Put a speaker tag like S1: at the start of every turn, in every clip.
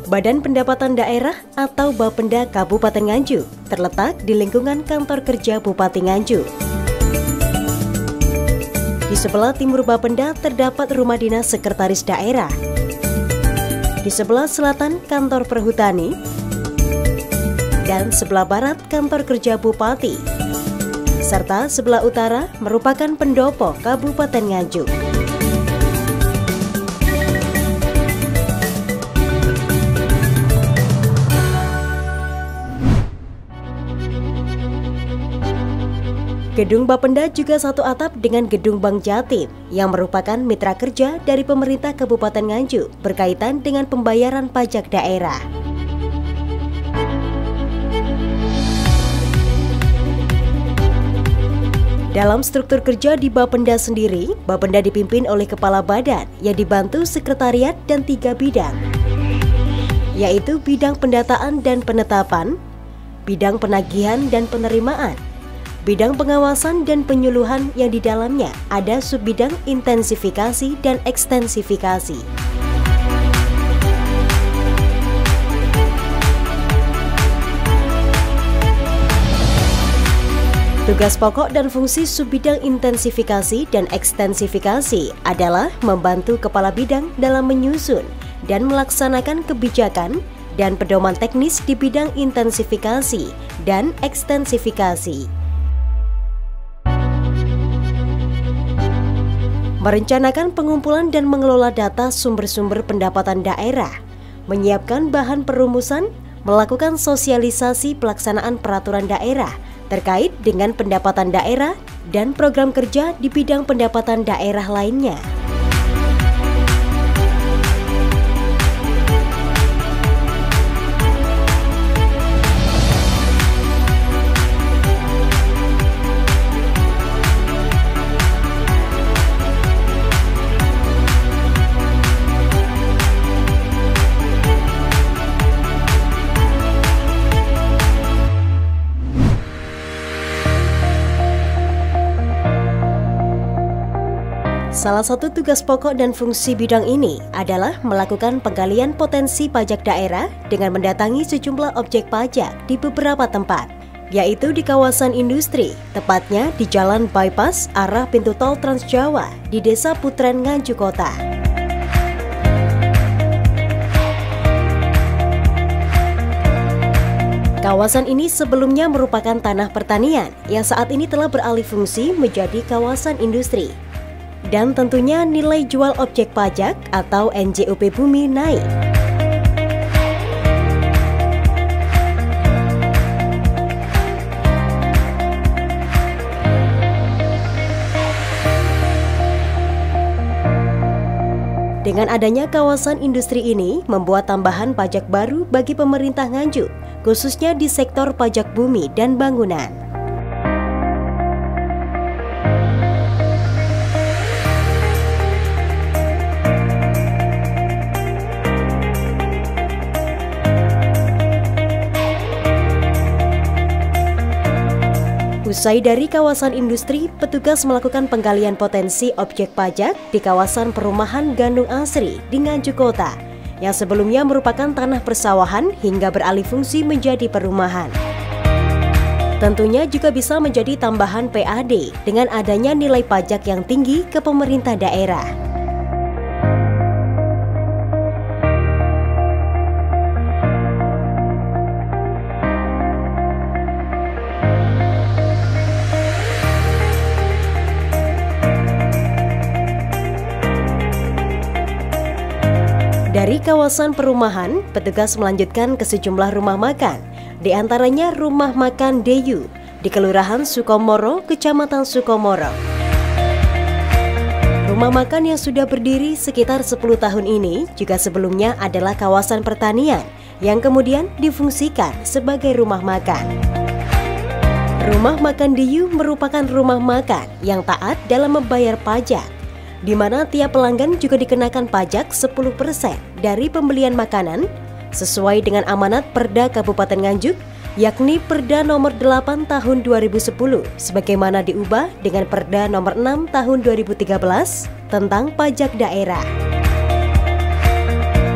S1: Badan Pendapatan Daerah atau Bapenda Kabupaten Nganjuk terletak di lingkungan kantor kerja Bupati Nganjuk. Di sebelah timur Bapenda terdapat rumah dinas sekretaris daerah. Di sebelah selatan kantor perhutani dan sebelah barat kantor kerja Bupati. Serta sebelah utara merupakan pendopo Kabupaten Nganjuk. Gedung Bapenda juga satu atap dengan Gedung Bank Jatim yang merupakan mitra kerja dari pemerintah Kabupaten Nganjuk berkaitan dengan pembayaran pajak daerah. Dalam struktur kerja di Bapenda sendiri, Bapenda dipimpin oleh Kepala Badan yang dibantu Sekretariat dan 3 bidang, yaitu bidang pendataan dan penetapan, bidang penagihan dan penerimaan, bidang pengawasan dan penyuluhan yang di dalamnya ada subbidang intensifikasi dan ekstensifikasi. Tugas pokok dan fungsi subbidang intensifikasi dan ekstensifikasi adalah membantu kepala bidang dalam menyusun dan melaksanakan kebijakan dan pedoman teknis di bidang intensifikasi dan ekstensifikasi. Merencanakan pengumpulan dan mengelola data sumber-sumber pendapatan daerah, menyiapkan bahan perumusan, melakukan sosialisasi pelaksanaan peraturan daerah terkait dengan pendapatan daerah dan program kerja di bidang pendapatan daerah lainnya. Salah satu tugas pokok dan fungsi bidang ini adalah melakukan penggalian potensi pajak daerah dengan mendatangi sejumlah objek pajak di beberapa tempat, yaitu di kawasan industri, tepatnya di Jalan Bypass arah pintu tol Trans Jawa di Desa Putren, Nganjuk Kota. Kawasan ini sebelumnya merupakan tanah pertanian yang saat ini telah beralih fungsi menjadi kawasan industri. Dan tentunya nilai jual objek pajak atau NJOP bumi naik. Dengan adanya kawasan industri ini membuat tambahan pajak baru bagi pemerintah Nganjuk, khususnya di sektor pajak bumi dan bangunan. Usai dari kawasan industri, petugas melakukan penggalian potensi objek pajak di kawasan perumahan Gandung Asri di Nganjuk Kota, yang sebelumnya merupakan tanah persawahan hingga beralih fungsi menjadi perumahan. Tentunya juga bisa menjadi tambahan PAD dengan adanya nilai pajak yang tinggi ke pemerintah daerah. Dari kawasan perumahan, petugas melanjutkan ke sejumlah rumah makan, di antaranya Rumah Makan Deyu di Kelurahan Sukomoro, Kecamatan Sukomoro. Rumah makan yang sudah berdiri sekitar 10 tahun ini juga sebelumnya adalah kawasan pertanian yang kemudian difungsikan sebagai rumah makan. Rumah Makan Deyu merupakan rumah makan yang taat dalam membayar pajak, di mana tiap pelanggan juga dikenakan pajak 10% dari pembelian makanan sesuai dengan amanat Perda Kabupaten Nganjuk, yakni Perda nomor 8 tahun 2010 sebagaimana diubah dengan Perda nomor 6 tahun 2013 tentang pajak daerah.
S2: Rumah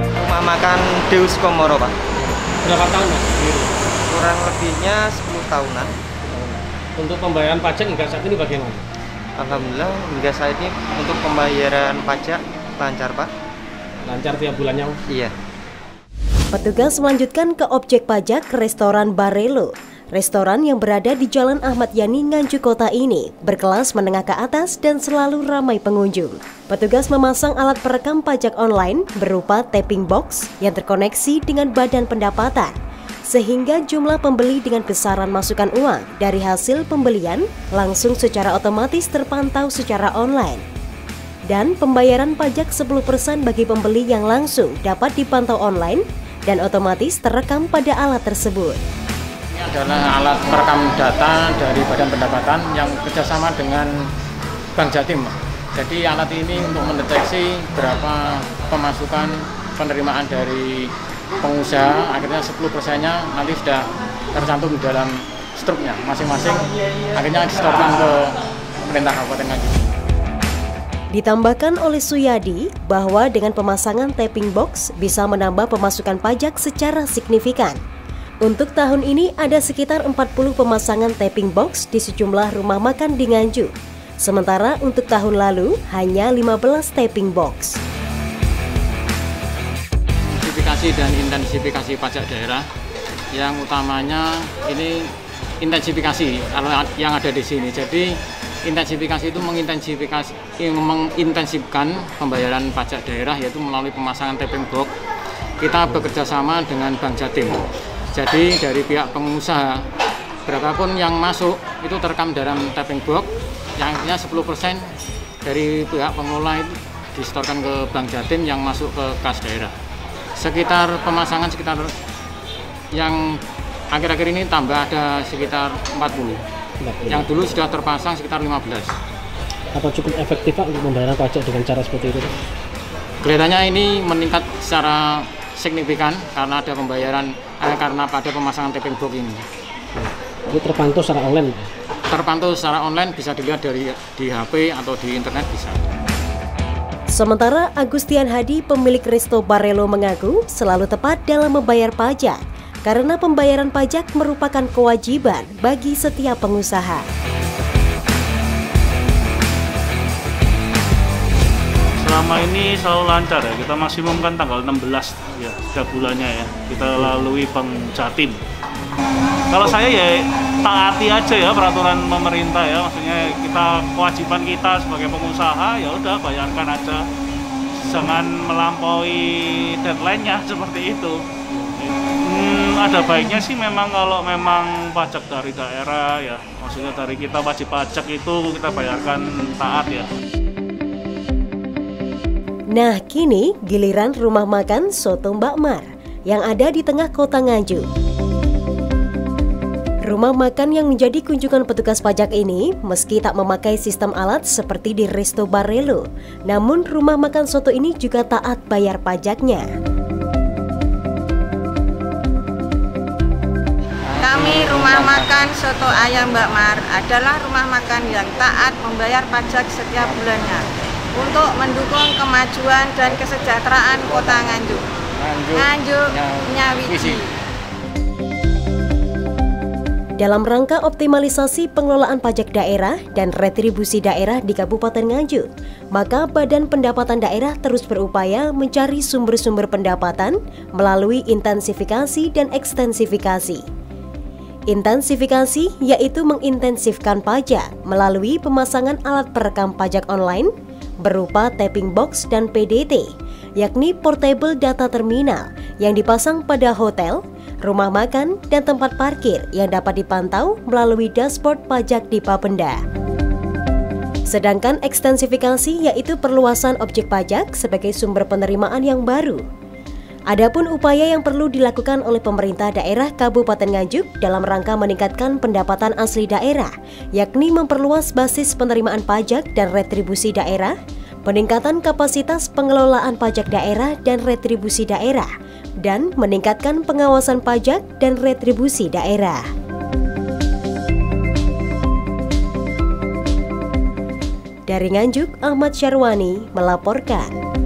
S2: Rumah makan Deus Komoro, Pak.
S3: Berapa tahun, Mas?
S2: Kurang lebihnya 10 tahunan.
S3: Untuk pembayaran pajak hingga saat ini bagaimana?
S2: Alhamdulillah hingga saat ini untuk pembayaran pajak lancar, Pak.
S3: Lancar tiap bulannya?
S2: Iya.
S1: Petugas melanjutkan ke objek pajak restoran Barelo. Restoran yang berada di Jalan Ahmad Yani, Nganjuk Kota ini berkelas menengah ke atas dan selalu ramai pengunjung. Petugas memasang alat perekam pajak online berupa tapping box yang terkoneksi dengan badan pendapatan, sehingga jumlah pembeli dengan besaran masukan uang dari hasil pembelian langsung secara otomatis terpantau secara online. Dan pembayaran pajak 10% bagi pembeli yang langsung dapat dipantau online dan otomatis terekam pada alat tersebut.
S4: Ini adalah alat perekam data dari Badan Pendapatan yang kerjasama dengan Bank Jatim. Jadi alat ini untuk mendeteksi berapa pemasukan penerimaan dari pengusaha, akhirnya 10%-nya nanti sudah tercantum di dalam struknya masing-masing, akhirnya disetorkan ke pemerintah Kabupaten Nganjuk.
S1: Ditambahkan oleh Suyadi bahwa dengan pemasangan tapping box bisa menambah pemasukan pajak secara signifikan. Untuk tahun ini ada sekitar 40 pemasangan tapping box di sejumlah rumah makan di Nganjuk. Sementara untuk tahun lalu hanya 15 tapping box.
S4: Intensifikasi dan intensifikasi pajak daerah yang utamanya ini intensifikasi yang ada di sini. Jadi intensifikasi itu mengintensifkan pembayaran pajak daerah yaitu melalui pemasangan tapping box. Kita bekerja sama dengan Bank Jatim. Jadi dari pihak pengusaha berapapun yang masuk itu terekam dalam tapping box, yang akhirnya 10% dari pihak pengelola itu disetorkan ke Bank Jatim yang masuk ke kas daerah. Sekitar pemasangan yang akhir-akhir ini tambah ada sekitar 40. Yang dulu sudah terpasang sekitar 15.
S3: Apa cukup efektif, Pak, untuk pembayaran pajak dengan cara seperti itu?
S4: Kelihatannya ini meningkat secara signifikan karena ada pembayaran karena pada pemasangan tapping box ini.
S3: Ini terpantau secara online?
S4: Terpantau secara online, bisa dilihat di HP atau di internet bisa.
S1: Sementara Agustian Hadi, pemilik Resto Barelo, mengaku selalu tepat dalam membayar pajak karena pembayaran pajak merupakan kewajiban bagi setiap pengusaha.
S5: Selama ini selalu lancar ya, kita maksimumkan tanggal 16 ya setiap bulannya ya, kita lalui Bank Jatim. Kalau saya ya taati aja ya peraturan pemerintah ya, maksudnya kewajiban kita sebagai pengusaha ya udah bayarkan aja, jangan melampaui deadline-nya seperti itu. Ada baiknya sih memang kalau memang pajak dari daerah ya, maksudnya dari kita wajib pajak itu kita bayarkan taat ya.
S1: Nah, kini giliran rumah makan Soto Mbak Mar yang ada di tengah kota Nganjuk. Rumah makan yang menjadi kunjungan petugas pajak ini meski tak memakai sistem alat seperti di Resto Barelo, namun rumah makan soto ini juga taat bayar pajaknya.
S6: Kami rumah makan Soto Ayam Mbak Mar adalah rumah makan yang taat membayar pajak setiap bulannya untuk mendukung kemajuan dan kesejahteraan kota Nganjuk. Nganjuk Nyawiji.
S1: Dalam rangka optimalisasi pengelolaan pajak daerah dan retribusi daerah di Kabupaten Nganjuk, maka Badan Pendapatan Daerah terus berupaya mencari sumber-sumber pendapatan melalui intensifikasi dan ekstensifikasi. Intensifikasi yaitu mengintensifkan pajak melalui pemasangan alat perekam pajak online berupa tapping box dan PDT, yakni Portable Data Terminal yang dipasang pada hotel, rumah makan, dan tempat parkir yang dapat dipantau melalui dashboard pajak di Bapenda. Sedangkan ekstensifikasi yaitu perluasan objek pajak sebagai sumber penerimaan yang baru. Adapun upaya yang perlu dilakukan oleh pemerintah daerah Kabupaten Nganjuk dalam rangka meningkatkan pendapatan asli daerah, yakni memperluas basis penerimaan pajak dan retribusi daerah, peningkatan kapasitas pengelolaan pajak daerah dan retribusi daerah, dan meningkatkan pengawasan pajak dan retribusi daerah. Dari Nganjuk, Ahmad Syarwani melaporkan.